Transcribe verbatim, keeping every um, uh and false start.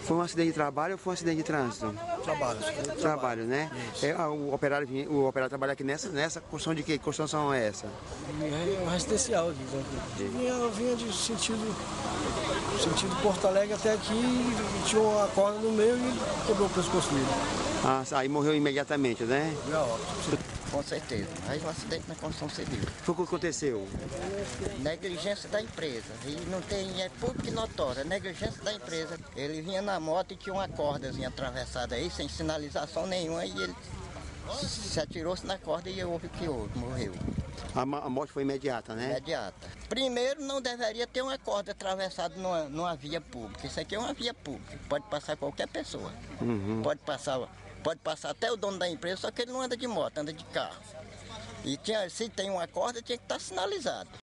Foi um acidente de trabalho ou foi um acidente de trânsito? Trabalho. Trabalho, trabalho né? É, o, operário, vinha- o operário trabalha aqui nessa, nessa construção de quê? Que construção é essa? É residencial aqui. Vinha, vinha de sentido, sentido Porto Alegre até aqui, e tinha uma corda no meio e quebrou o pescoço dele. Ah, aí morreu imediatamente, né? Veio a óbito. Com certeza. Aí um acidente na construção civil. Foi o que aconteceu? Negligência da empresa. E não tem, é público e notório, é negligência da empresa. Ele vinha na moto e tinha uma cordazinha atravessada aí, sem sinalização nenhuma, e ele se atirou-se na corda e houve o que houve, morreu. A, ma- a morte foi imediata, né? Imediata. Primeiro, não deveria ter uma corda atravessada numa, numa via pública. Isso aqui é uma via pública, pode passar qualquer pessoa. Uhum. Pode passar, pode passar até o dono da empresa, só que ele não anda de moto, anda de carro. E tinha, se tem uma corda, tinha que estar sinalizado.